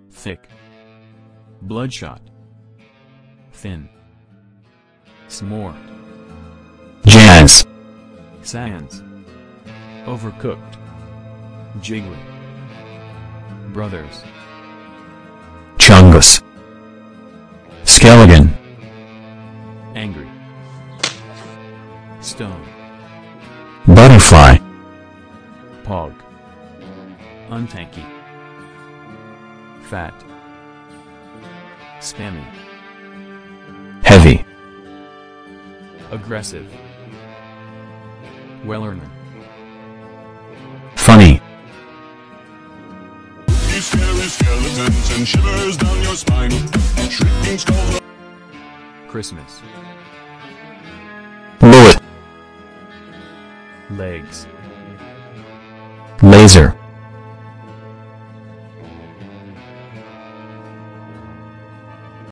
thick, bloodshot, thin, s'more, jazz, sans, overcooked, jiggly, brothers, chungus, skeleton, angry, stone, butterfly, pog, untanky, fat, spammy, heavy, aggressive, Wellerman, funny, Scary skeletons and shivers down your spine. Shrieking skulls. Christmas, bullet, legs, laser,